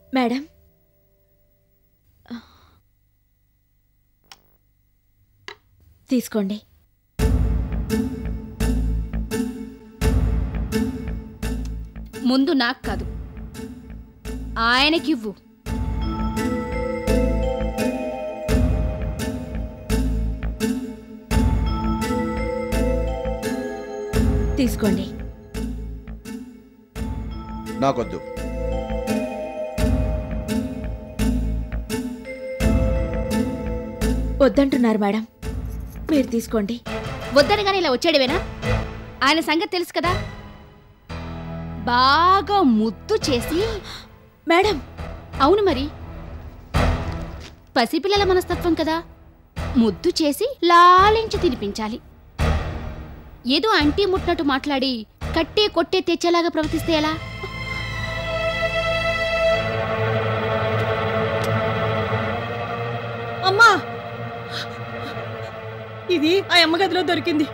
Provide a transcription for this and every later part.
Madam, తీసుకోండి. ముందు నాకు కాదు, ఆయనకివ్వు. తీసుకోండి. నాకొద్దు. వద్దంటున్నారు మేడం, మీరు తీసుకోండి. వద్దనగానే ఇలా వచ్చాడవేనా? ఆయన సంగతి తెలుసు కదా, బాగా ముద్దు చేసి. మేడం, అవును మరి, పసిపిల్లల మనస్తత్వం కదా, ముద్దు చేసి లాలించి తినిపించాలి. ఏదో అంటీ ముట్టినట్టు మాట్లాడి కట్టే కొట్టే తెచ్చేలాగా ప్రవర్తిస్తే ఎలా? అమ్మా, ఇది ఆ అమ్మగదిలో దొరికింది.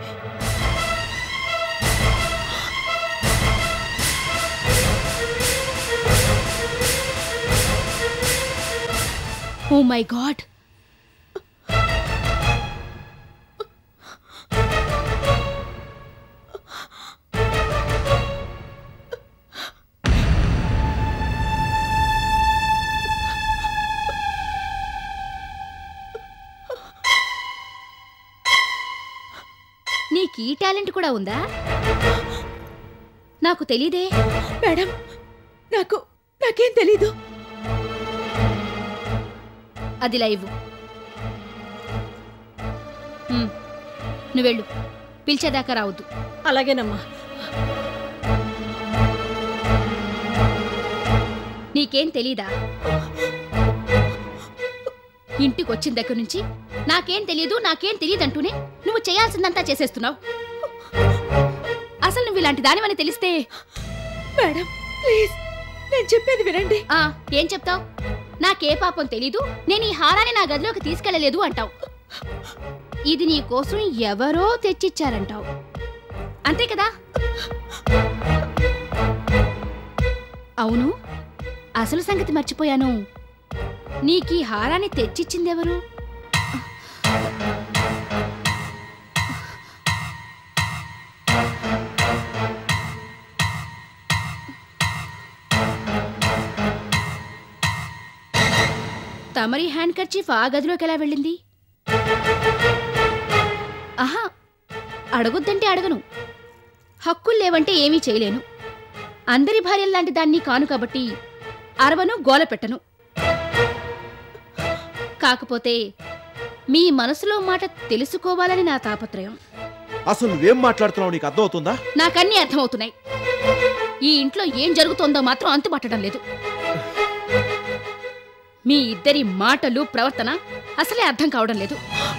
ఓ మై గాడ్, నీకు ఈ టాలెంట్ కూడా ఉందా? నాకు తెలీదే. మేడం, నాకేం తెలీదు. అది లైవ్. నువ్వెళ్ళు, పిలిచేదాకా రావద్దు. అలాగేనమ్మా. నీకేం తెలీదా? ఇంటికి వచ్చిన దగ్గర నుంచి నాకేం తెలియదంటూనే నువ్వు చేయాల్సిందంతా చేసేస్తున్నావు. అసలు నువ్వు ఇలాంటి దానివని తెలిస్తే. మేడం ప్లీజ్, నేను చెప్పేది వినండి. ఏం చెప్తావు? నాకే పాపం తెలీదు, నేను ఈ హారాన్ని నా గదిలోకి తీసుకెళ్లలేదు అంటావు. ఇది నీ కోసం ఎవరో తెచ్చిచ్చారంటావు, అంతే కదా? అవును, అసలు సంగతి మర్చిపోయాను. నీకీ హారాన్ని తెచ్చిచ్చిందెవరు? తమరి హ్యాండ్ కర్చీఫ్ ఆ గదిలోకి ఎలా వెళ్ళింది? ఆహా, అడగొద్దంటే అడగను, హక్కులు లేవంటే ఏమీ చేయలేను. అందరి భార్యల్లాంటి దాన్ని కాను కాబట్టి అరవను, గోల పెట్టను. కాకపోతే మీ మనసులో మాట తెలుసుకోవాలని నా తాపత్రయం. అసలు నువ్వేం మాట్లాడుతున్నావు నీకు అర్థమవుతుందా? నాకన్నీ అర్థమవుతున్నాయి. ఈ ఇంట్లో ఏం జరుగుతోందో మాత్రం అంతుపట్టడం లేదు. మీ ఇద్దరి మాటలు, ప్రవర్తన అసలే అర్థం కావడం లేదు.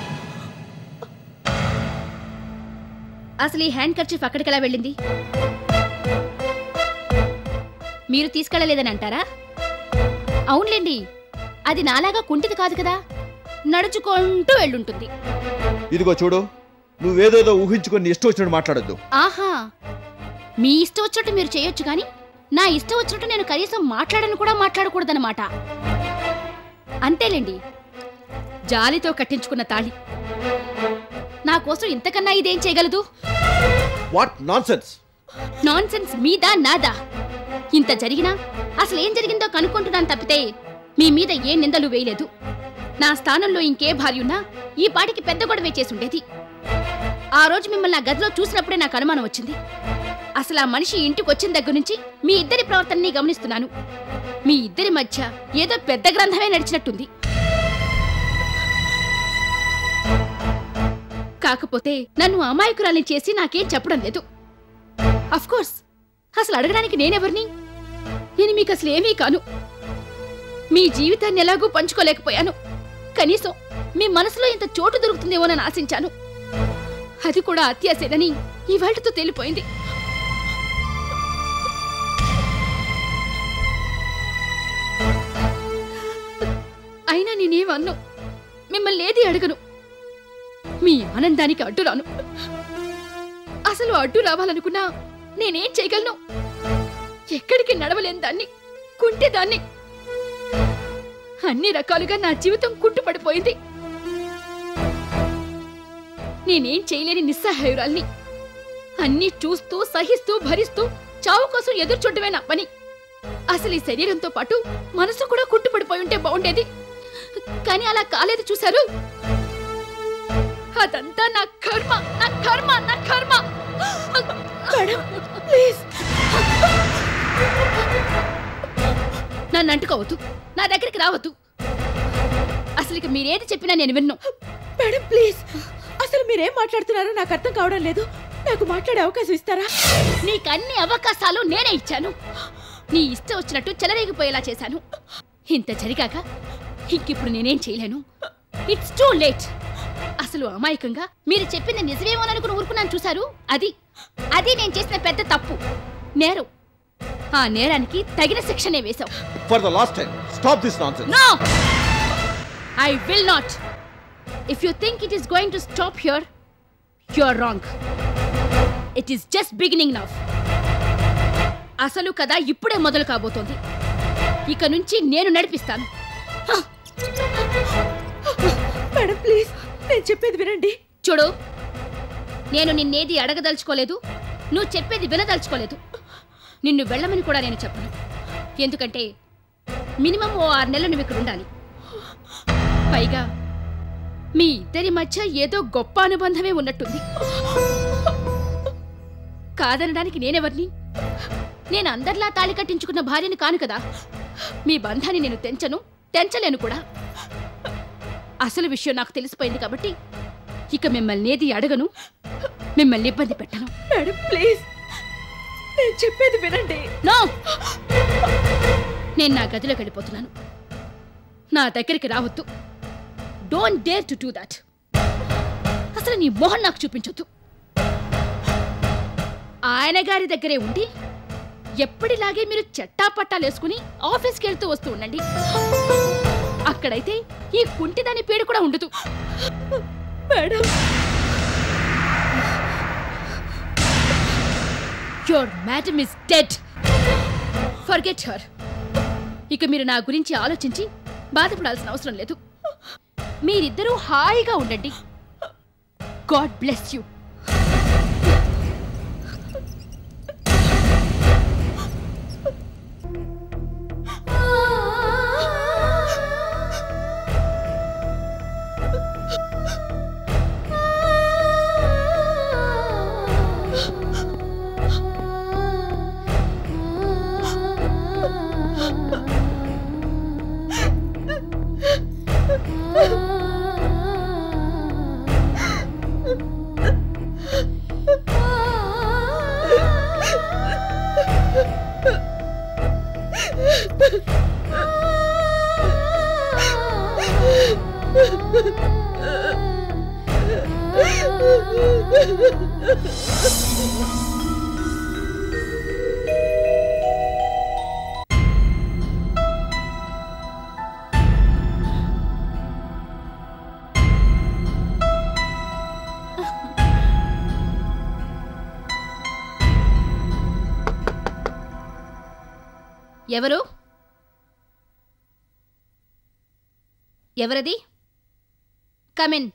అసలు ఈ హ్యాండ్ కర్చీఫ్ అక్కడికెలా వెళ్ళింది? మీరు తీసుకెళ్లలేదని అంటారా? అవునులేండి, అది నాలాగా కుంటిది కాదు కదా, నడుచుకుంటూ వెళ్ళుంటుంది. ఇదిగో చూడు, నువ్వేదేదో ఊహించుకొని ఇష్టం వచ్చినట్టు మాట్లాడొద్దు. ఆహా, మీ ఇష్టం వచ్చినట్టు మీరు చేయొచ్చు కానీ నా ఇష్టం వచ్చినట్టు నేను కనీసం మాట్లాడను కూడా మాట్లాడకూడదన్నమాట. అంతేలేండి, జాలితో కట్టించుకున్న తాళి నా కోసం ఇంతకన్నా ఇదేం చేయగలదు? What nonsense! నాన్సెన్స్ మీదా నాదా? ఇంత జరిగినా అసలేం జరిగిందో కనుక్కుంటున్నాను తప్పితే మీ మీద ఏ నిందలు వేయలేదు. నా స్థానంలో ఇంకే భార్యున్నా ఈ పాటికి పెద్ద గొడవే చేసుండేది. ఆ రోజు మిమ్మల్ని నా గదిలో చూసినప్పుడే నాకు అనుమానం వచ్చింది. అసలు ఆ మనిషి ఇంటికి వచ్చిన దగ్గర నుంచి మీ ఇద్దరి ప్రవర్తనని గమనిస్తున్నాను. మీ ఇద్దరి మధ్య ఏదో పెద్ద గ్రంథమే నడిచినట్టుంది. కాకపోతే నన్ను అమాయకురాల్ని చేసి నాకేం చెప్పడం లేదు. అఫ్కోర్స్, అసలు అడగడానికి నేనెవరిని? నేను మీకు అసలు ఏమీ కాను. మీ జీవితాన్ని ఎలాగూ పంచుకోలేకపోయాను. కనీసం మీ మనసులో ఇంత చోటు దొరుకుతుందేమోనని ఆశించాను. అది కూడా అత్యాశేనని ఇవాళ్లతో తేలిపోయింది. అయినా నేనేమన్ను, మిమ్మల్ని ఏది అడగను. మీ ఆనందానికి అడ్డు రాను. అసలు అడ్డు రావాలనుకున్నా నేనేం చేయగలను? ఎక్కడికి నడవలేని దాన్ని, కుంటే దాన్ని. అన్ని రకాలుగా నా జీవితం కుంటుపడిపోయింది. నేనేం చేయలేని నిస్సహాయురాల్ని. అన్నీ చూస్తూ సహిస్తూ భరిస్తూ చావు కోసం ఎదురు చూడటమే నా పని. అసలు ఈ శరీరంతో పాటు మనసు కూడా కుంటుపడిపోయి ఉంటే బాగుండేది. కానీ అలా కాలేదు చూశారు. అదంతా నా కర్మ, నా కర్మ, నా కర్మ. మేడం ప్లీజ్ నన్ను అంటుకోవద్దు, నా దగ్గరికి రావద్దు. అసలు ఇక మీరేది చెప్పినా నేను విన్ను. మేడం ప్లీజ్, అసలు మీరేం మాట్లాడుతున్నారో నాకు అర్థం కావడం లేదు. నాకు మాట్లాడే అవకాశం ఇస్తారా? నీకన్ని అవకాశాలు నేనే ఇచ్చాను. నీ ఇష్టం వచ్చినట్టు చెలరేగిపోయేలా చేశాను. ఇంత జరిగాక ఇంకిప్పుడు నేనేం చేయలేను. It's too late. అసలు అమాయకంగా మీరు చెప్పింది నిజమేమోననుకుని ఊరుకున్నాను చూశారు. అది నేను చేసిన పెద్ద తప్పు, నేరం. ఆ నేరానికి తగిన శిక్షనే వేశావు. For the last time stop this nonsense. No, I will not. If you think it is going to stop here, you are wrong. It is just beginning now. అసలు కథ ఇప్పుడే మొదలు కాబోతోంది. ఇక నుంచి నేను నడిపిస్తాను. మేడం ప్లీజ్, నేను చెప్పేది వినండి. చూడు, నేను నిన్నేది అడగదలుచుకోలేదు, నువ్వు చెప్పేది వినదలుచుకోలేదు. నిన్ను వెళ్ళమని కూడా నేను చెప్పను. ఎందుకంటే మినిమం ఓ 6 నెలలు నువ్వు ఇక్కడ ఉండాలి. పైగా మీ ఇద్దరి మధ్య ఏదో గొప్ప అనుబంధమే ఉన్నట్టుంది. కాదనడానికి నేనెవర్ని? నేను అందరిలా తాళి కట్టించుకున్న భార్యని కాను కదా. మీ బంధాన్ని నేను తెంచలేను కూడా. అసలు విషయం నాకు తెలిసిపోయింది కాబట్టి ఇక మిమ్మల్ని ఏది అడగను, మిమ్మల్ని ఇబ్బంది పెట్టను. మేడం ప్లీజ్, నేను చెప్పేది వినండి. నో, నేను నా గదిలోకి వెళ్ళిపోతున్నాను. నా దగ్గరికి రావద్దు. Don't dare to do that. అసలు నీ మొహం నాకు చూపించొద్దు. ఆయన గారి దగ్గరే ఉండి ఎప్పటిలాగే మీరు చట్టాపట్టాలేసుకుని ఆఫీస్కి వెళ్తూ వస్తూ ఉండండి. అక్కడైతే ఈ కుంటిదాని పేరు కూడా ఉండదు. Madam, your madam is dead. Forget her. ఇక మీరు నా గురించి ఆలోచించి బాధపడాల్సిన అవసరం లేదు. మీరిద్దరూ హాయిగా ఉండండి. God bless you. ఎవరు? ఎవరది? కమిన్.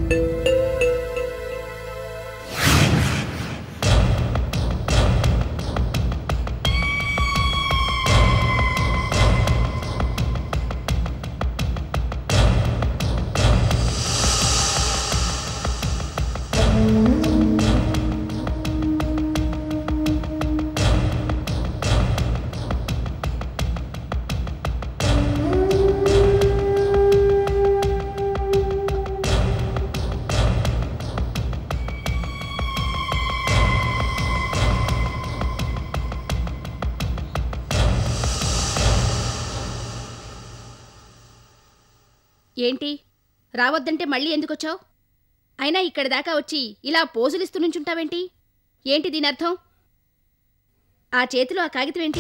ఏంటి రావద్దంటే మళ్ళీ ఎందుకొచ్చావు? అయినా ఇక్కడి దాకా వచ్చి ఇలా పోజులిస్తూ నుంచుంటావేంటి? ఏంటి దీని అర్థం? ఆ చేతిలో ఆ కాగితం ఏంటి?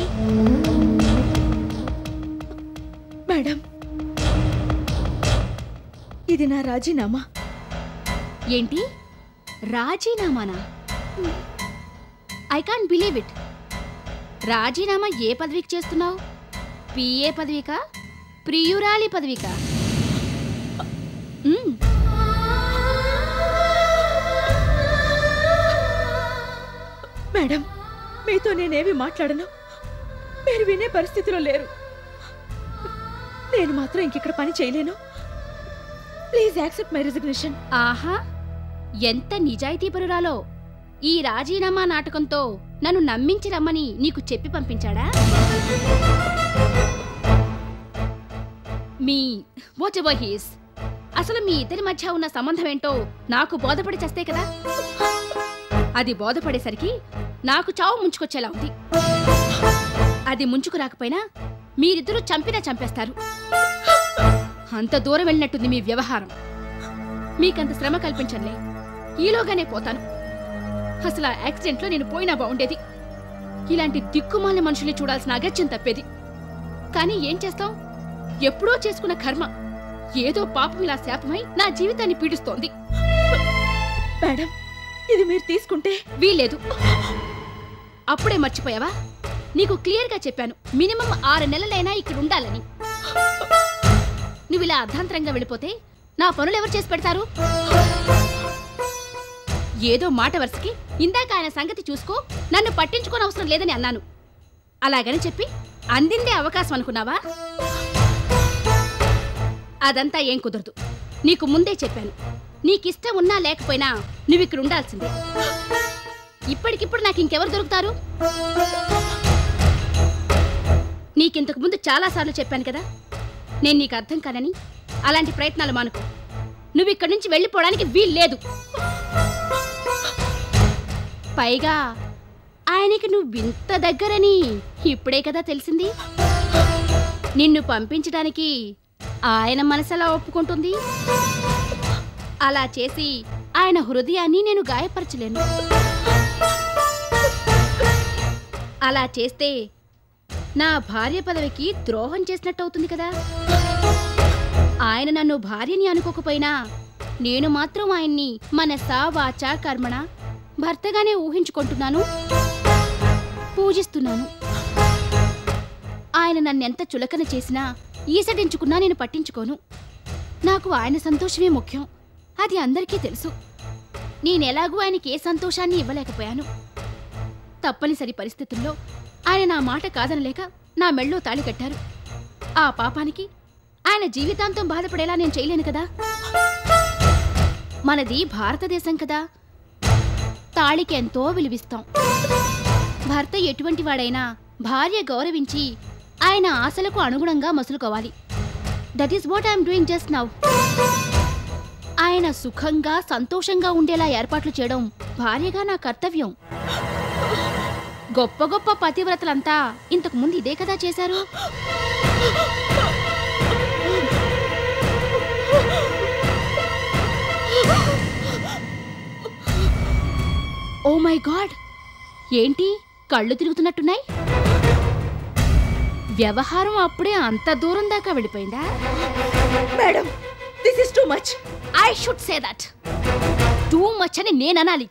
మేడం, ఇది నా రాజీనామా. ఏంటి రాజీనామానా? I can't believe it. రాజీనామా ఏ పదవికి చేస్తున్నావు? పిఏ పదవికా ప్రియురాలి పదవిక. మేడం, మీతో నేనేమి మాట్లాడను. మీరు వినే పరిస్థితిలో లేరు. నేను మాత్రం ఇంకిక్కడ పని చేయలేను. Please accept my resignation. ఆహా, ఎంత నిజాయితీపరురాలో! ఈ రాజీనామా నాటకంతో నన్ను నమ్మించి రమ్మని నీకు చెప్పి పంపించాడా? మీ వాట్ ఎవర్ హీస్, అసలు మీ ఇద్దరి మధ్య ఉన్న సంబంధం ఏంటో నాకు బోధపడి చేస్తే కదా. అది బోధపడేసరికి నాకు చావు ముంచుకొచ్చేలా ఉంది. అది ముంచుకు రాకపోయినా మీరిద్దరూ చంపినా చంపేస్తారు. అంత దూరం వెళ్ళినట్టుంది మీ వ్యవహారం. మీకంత శ్రమ కల్పించనులే, ఈలోగానే పోతాను. అసలు ఆ యాక్సిడెంట్లో నేను పోయినా బాగుండేది. ఇలాంటి దిక్కుమాలిన మనుషుల్ని చూడాల్సిన అగత్యం తప్పేది. కానీ ఏం చేస్తాం, ఎప్పుడో చేసుకున్న కర్మ ఏదో పాపం ఇలా శాపమై నా జీవితాన్ని పీడిస్తోంది. మేడం, ఇది మీరు తీసుకుంటే వీల్లేదు. అప్పుడే మర్చిపోయావా? నీకు క్లియర్గా చెప్పాను, మినిమం 6 నెలలైనా ఇక్కడ ఉండాలని. నువ్వు ఇలా అర్ధాంతరంగా వెళ్ళిపోతే నా పనులు ఎవరు చేసి పెడతారు? ఏదో మాట వరుసకి ఇందాక ఆయన సంగతి చూసుకో, నన్ను పట్టించుకోని అవసరం లేదని అన్నాను. అలాగని చెప్పి అందిందే అవకాశం అనుకున్నావా? అదంతా ఏం కుదరదు. నీకు ముందే చెప్పాను, నీకిష్టం ఉన్నా లేకపోయినా నువ్విక్కడ ఉండాల్సిందే. ఇప్పటికిప్పుడు నాకు ఇంకెవరు దొరుకుతారు? నీకింతకు ముందు చాలాసార్లు చెప్పాను కదా, నేను నీకు అర్థం కానని. అలాంటి ప్రయత్నాలు మానుకో. నువ్విక్కడి నుంచి వెళ్ళిపోవడానికి వీల్లేదు. పైగా ఆయనకి నువ్వింత దగ్గరని ఇప్పుడే కదా తెలిసింది. నిన్ను పంపించడానికి ఆయన మనసెలా ఒప్పుకుంటుంది? అలా చేసి ఆయన హృదయాన్ని నేను గాయపరచలేను. అలా చేస్తే నా భార్య పదవికి ద్రోహం చేసినట్టు అవుతుంది కదా. ఆయన నన్ను భార్యని అనుకోకపోయినా నేను మాత్రం ఆయన్ని మనసా వాచా కర్మణ భర్తగానే ఊహించుకుంటున్నాను, పూజిస్తున్నాను. ఆయన నన్నెంత చులకన చేసినా, ఈసడించుకున్నా నేను పట్టించుకోను. నాకు ఆయన సంతోషమే ముఖ్యం. అది అందరికీ తెలుసు. నేనెలాగూ ఆయనకి ఏ సంతోషాన్ని ఇవ్వలేకపోయాను. తప్పనిసరి పరిస్థితుల్లో ఆయన నా మాట కాదనలేక నా మెళ్ళో తాళి కట్టారు. ఆ పాపానికి ఆయన జీవితాంతం బాధపడేలా నేను చేయలేను కదా. మనది భారతదేశం కదా, తాళికి ఎంతో విలువిస్తాం. భర్త ఎటువంటి వాడైనా భార్య గౌరవించి ఆయన ఆశలకు అనుగుణంగా మసులుకోవాలి. That is what I'm doing just now. ఆయన సుఖంగా సంతోషంగా ఉండేలా ఏర్పాట్లు చేయడం భార్యగా నా కర్తవ్యం. గొప్ప గొప్ప పతివ్రతలంతా ఇంతకు ముందు ఇదే కదా చేశారు. ఓ మై గాడ్, ఏంటి కళ్ళు తిరుగుతున్నట్టున్నాయి? వ్యవహారం అప్పుడే అంత దూరం దాకా వెళ్ళిపోయిందా? Madam, this is too much. I should say that. Too much అని నేను అనాలి.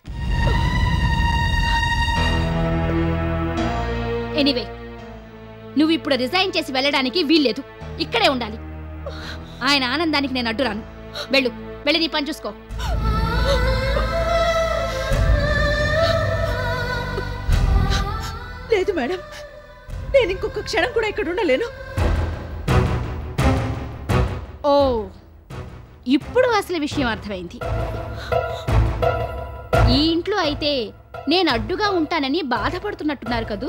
ఎనీవే, నువ్వు ఇప్పుడు రిజైన్ చేసి వెళ్ళడానికి వీల్లేదు. ఇక్కడే ఉండాలి. ఆయన ఆనందానికి నేను అడ్డురాను. వెళ్ళు, వెళ్ళి నీ పని చూసుకో. లేదు మేడం, నేను ఇంకొక క్షణం కూడా ఇక్కడ ఉండలేను. ఓ, ఇప్పుడు అసలు విషయం అర్థమైంది. ఈ ఇంట్లో అయితే నేను అడ్డుగా ఉంటానని బాధపడుతున్నట్టున్నారు కదూ.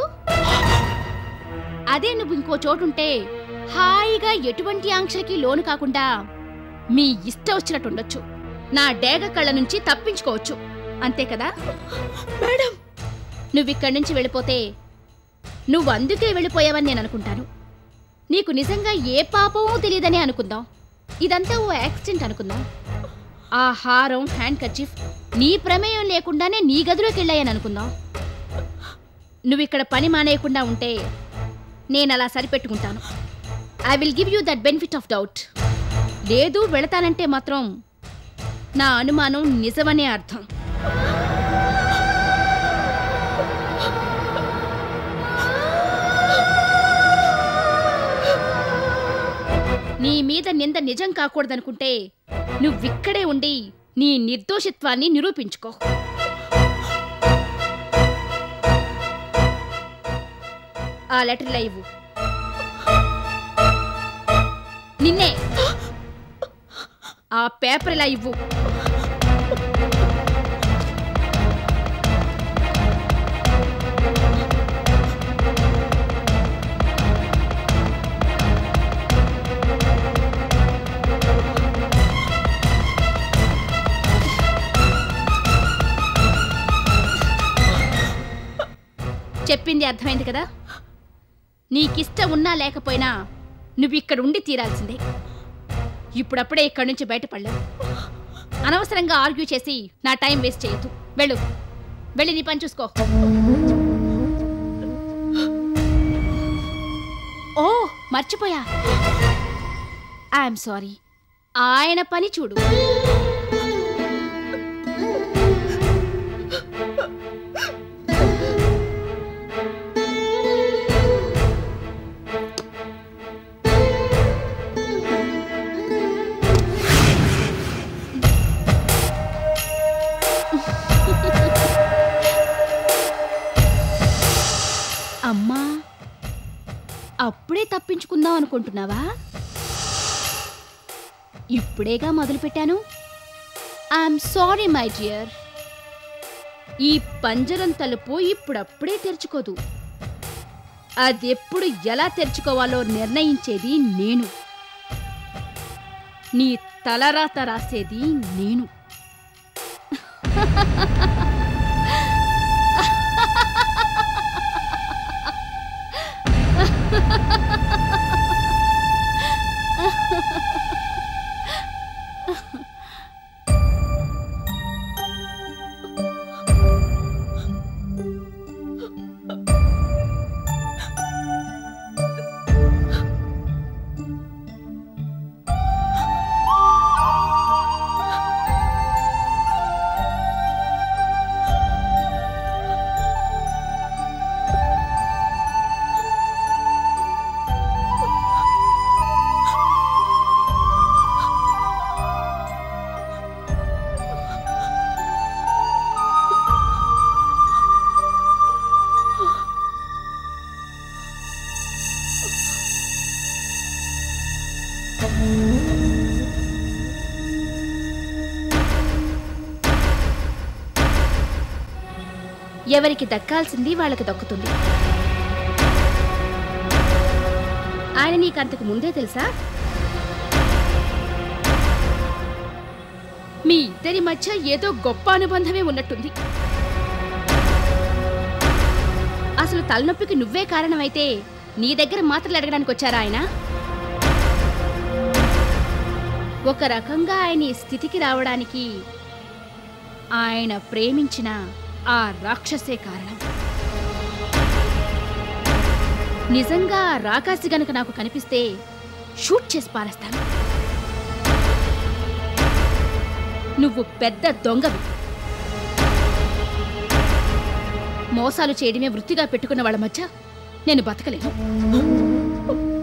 అదే నువ్వు ఇంకో చోటుంటే హాయిగా ఎటువంటి ఆంక్షలకి లోను కాకుండా మీ ఇష్టం వచ్చినట్టుండొచ్చు. నా డేగ కళ్ళ నుంచి తప్పించుకోవచ్చు. అంతే కదా మేడం? నువ్విక్కడి నుంచి వెళ్ళిపోతే నువ్వు అందుకే వెళ్ళిపోయావని నేను అనుకుంటాను. నీకు నిజంగా ఏ పాపమో తెలియదని అనుకుందాం. ఇదంతా ఓ యాక్సిడెంట్ అనుకుందాం. ఆ హారం, హ్యాండ్ కర్చీఫ్ నీ ప్రమేయం లేకుండానే నీ గదిలోకి వెళ్ళాయని అనుకుందాం. నువ్విక్కడ పని మానేయకుండా ఉంటే నేను అలా సరిపెట్టుకుంటాను. I will give you that benefit of doubt. లేదు వెళతానంటే మాత్రం నా అనుమానం నిజమనే అర్థం. నీ మీద నింద నిజం కాకూడదనుకుంటే నువ్విక్కడే ఉండి నీ నిర్దోషిత్వాన్ని నిరూపించుకో. ఆ లెటర్లా ఇవ్వు. నిన్నే. ఆ పేపర్ ఇలా ఇవ్వు. చెప్పింది అర్థమైంది కదా? నీకిష్టం ఉన్నా లేకపోయినా నువ్విక్కడ ఉండి తీరాల్సిందే. ఇప్పుడప్పుడే ఇక్కడి నుంచి బయటపడలేవు. అనవసరంగా ఆర్గ్యూ చేసి నా టైం వేస్ట్ చేయొద్దు. వెళ్ళు, వెళ్ళి నీ పని చూసుకో. ఓ మర్చిపోయా, ఐఎమ్ సారీ. ఆయన పని చూడు. అమ్మా, అప్పుడే తప్పించుకుందాం అనుకుంటున్నావా? ఇప్పుడేగా మొదలుపెట్టాను. I'm sorry my dear. ఈ పంజరం తలుపు ఇప్పుడప్పుడే తెరుచుకోదు. అదెప్పుడు ఎలా తెరుచుకోవాలో నిర్ణయించేది నేను. నీ తలరాత రాసేది నేను. ఎవరికి దక్కాల్సింది వాళ్ళకి దక్కుతుంది. ఆయన నీకంతకు ముందే తెలుసా? మీ ఇద్దరి మధ్య ఏదో గొప్ప అనుబంధమే ఉన్నట్టుంది. అసలు తలనొప్పికి నువ్వే కారణమైతే నీ దగ్గర మాత్రలు అడగడానికి వచ్చారా ఆయన? ఒక రకంగా ఆయన ఈ స్థితికి రావడానికి ఆయన ప్రేమించిన ఆ రాక్షసే కారణం. నిజంగా ఆ రాకాసి గనక నాకు కనిపిస్తే షూట్ చేసి పారేస్తాను. నువ్వు పెద్ద దొంగవి. మోసాలు చేయడమే వృత్తిగా పెట్టుకున్న వాళ్ళ మధ్య నేను బతకలేను.